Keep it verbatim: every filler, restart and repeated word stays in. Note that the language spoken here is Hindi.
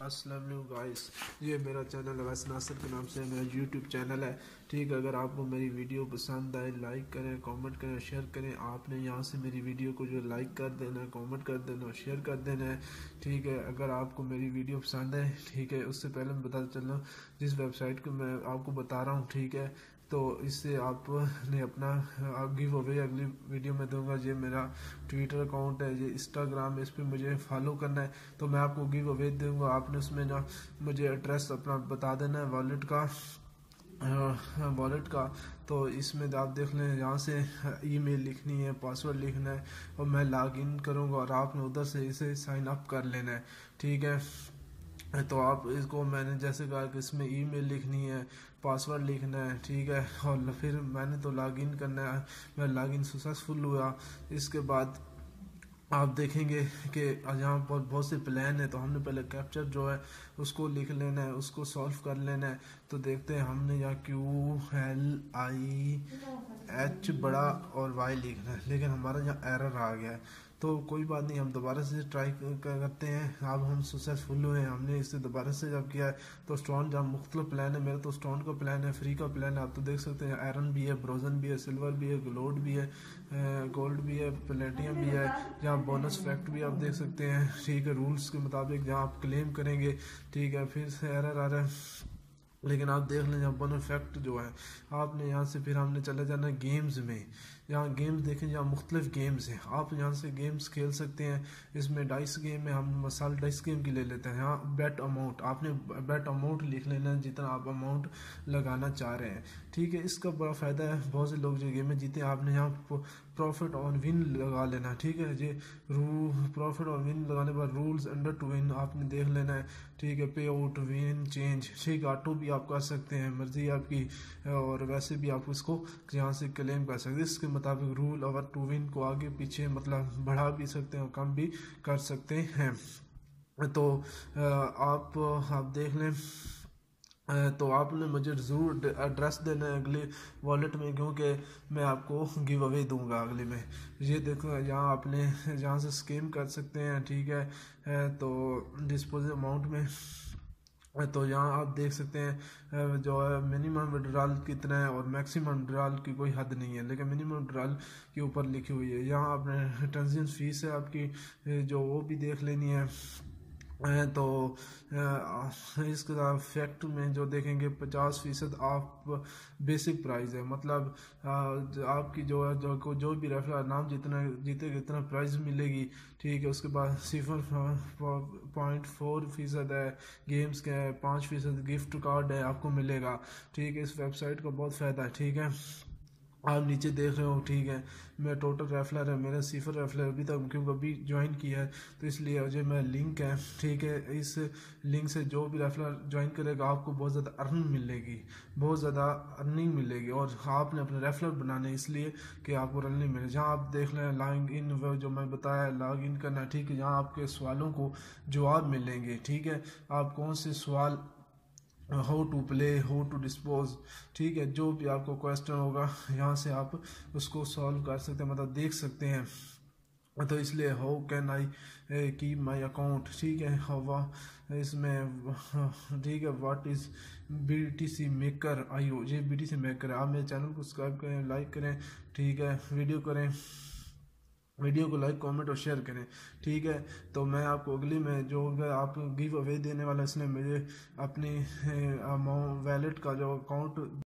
अस्सलाम वालेकुम गाइस, ये मेरा चैनल अवैस नासिर के नाम से मेरा यूट्यूब चैनल है। ठीक है, अगर आपको मेरी वीडियो पसंद आए लाइक करें, कमेंट करें, शेयर करें। आपने यहाँ से मेरी वीडियो को जो लाइक कर देना है, कमेंट कर देना और शेयर कर देना है। ठीक है, अगर आपको मेरी वीडियो पसंद है, ठीक है, उससे पहले मैं बता चलूँ जिस वेबसाइट को मैं आपको बता रहा हूँ, ठीक है, तो इससे आपने अपना गिव अवे अगली वीडियो में दूंगा। ये मेरा ट्विटर अकाउंट है, ये इंस्टाग्राम है, इस पर मुझे फॉलो करना है, तो मैं आपको गिव अवे दूंगा। आपने उसमें ना मुझे एड्रेस अपना बता देना है वॉलेट का वॉलेट का तो इसमें आप देख लें, यहाँ से ईमेल लिखनी है, पासवर्ड लिखना है और मैं लॉग इन करूँगा और आपने उधर से इसे साइन अप कर लेना है। ठीक है, तो आप इसको मैंने जैसे कहा कि इसमें ईमेल लिखनी है, पासवर्ड लिखना है, ठीक है, और फिर मैंने तो लॉगिन करना है। मैं लॉगिन सक्सेसफुल हुआ। इसके बाद आप देखेंगे कि यहाँ पर बहुत से प्लान है, तो हमने पहले कैप्चर जो है उसको लिख लेना है, उसको सॉल्व कर लेना है। तो देखते हैं, हमने यहाँ क्यू एल आई एच बड़ा और वाई लिखना है, लेकिन हमारा यहाँ एरर आ गया है। तो कोई बात नहीं, हम दोबारा से ट्राई करते हैं। अब हम सक्सेसफुल हुए हैं, हमने इसे दोबारा से जब किया है तो स्टोन जब मुख्तलिफ प्लान है, मेरा तो स्टोन का प्लान है, फ्री का प्लान है। आप तो देख सकते हैं आयरन भी है, ब्रोजन भी है, सिल्वर भी है, गोल्ड भी है, गोल्ड भी है, प्लेटियम भी है। यहाँ बोनस फैक्ट भी आप देख सकते हैं। ठीक है, रूल्स के मुताबिक जहाँ आप क्लेम करेंगे, ठीक है, फिर से एरर आ रहा है, लेकिन आप देख लें यहाँ बोनस फैक्ट जो है आपने यहाँ से फिर हमने चले जाना गेम्स में। यहाँ गेम्स देखें, यहाँ मुख्तलिफ गेम्स हैं, आप यहाँ से गेम्स खेल सकते हैं। इसमें डाइस गेम है, हम मसाल डाइस गेम की ले लेते हैं। यहाँ बेट अमाउंट, आपने बेट अमाउंट लिख लेना है जितना आप अमाउंट लगाना चाह रहे हैं। ठीक है, इसका बड़ा फ़ायदा है, बहुत से लोग जो गेम में जीते, आपने यहाँ प्रॉफिट और विन लगा लेना। ठीक है जी, रू प्रॉफिट और विन लगाने पर रूल्स अंडर टू विन आपने देख लेना है। ठीक है, पे आउट, विन, चेंज, ठीक, ऑटो भी आप कर सकते हैं, मर्जी आपकी, और वैसे भी आप उसको यहाँ से क्लेम कर सकते हैं। इसके मुताबिक रूल और टू विन को आगे पीछे मतलब बढ़ा भी सकते हैं और कम भी कर सकते हैं। तो आप आप देख लें, तो आपने मुझे ज़रूर एड्रेस देना है अगले वॉलेट में, क्योंकि मैं आपको गिव अवे दूंगा अगले में। ये देखो, यहाँ आपने यहाँ से स्कीम कर सकते हैं। ठीक है, तो डिस्पोजल अमाउंट में तो यहाँ आप देख सकते हैं जो है मिनिमम विड्रॉल कितना है और मैक्सिमम विड्रॉल की कोई हद नहीं है, लेकिन मिनिमम विड्रॉल के ऊपर लिखी हुई है। यहाँ आपने ट्रांजेक्शन फीस है आपकी जो वो भी देख लेनी है। तो इसके साथ फैक्ट में जो देखेंगे पचास फीसद आप बेसिक प्राइस है, मतलब आपकी जो है जो जो भी रेफरल नाम जितना जीते जितना प्राइस मिलेगी। ठीक है, उसके बाद सिफर पॉइंट फोर फीसद है गेम्स का है, पाँच फीसद गिफ्ट कार्ड है आपको मिलेगा। ठीक है, इस वेबसाइट का बहुत फ़ायदा है। ठीक है, आप नीचे देख रहे हो। ठीक है, मैं टोटल रेफलर है, मेरा सिफर रेफलर अभी तक क्योंकि अभी ज्वाइन किया है, तो इसलिए जो मैं लिंक है, ठीक है, इस लिंक से जो भी रेफलर ज्वाइन करेगा आपको बहुत ज़्यादा अर्निंग मिलेगी, बहुत ज़्यादा अर्निंग मिलेगी। और आपने अपने रेफलर बनाने इसलिए कि आपको अर्निंग मिले। जहाँ आप देख लें लॉग इन, वो जो मैं बताया लॉग इन करना। ठीक है, यहाँ आपके सवालों को जवाब मिलेंगे। ठीक है, आप कौन से सवाल, how to play, how to dispose, ठीक है, जो भी आपको क्वेश्चन होगा यहाँ से आप उसको सॉल्व कर सकते हैं, मतलब देख सकते हैं। तो इसलिए how can I keep my account, ठीक है, हवा इसमें, ठीक है, व्हाट इज़ बीटीसी मेकर आई हो, ये बीटीसी मेकर है। आप मेरे चैनल को सब्सक्राइब करें, लाइक करें, ठीक है, वीडियो करें, वीडियो को लाइक, कमेंट और शेयर करें। ठीक है, तो मैं आपको अगली में जो आप गिव अवे देने वाला, इसने मुझे अपनी वैलेट का जो अकाउंट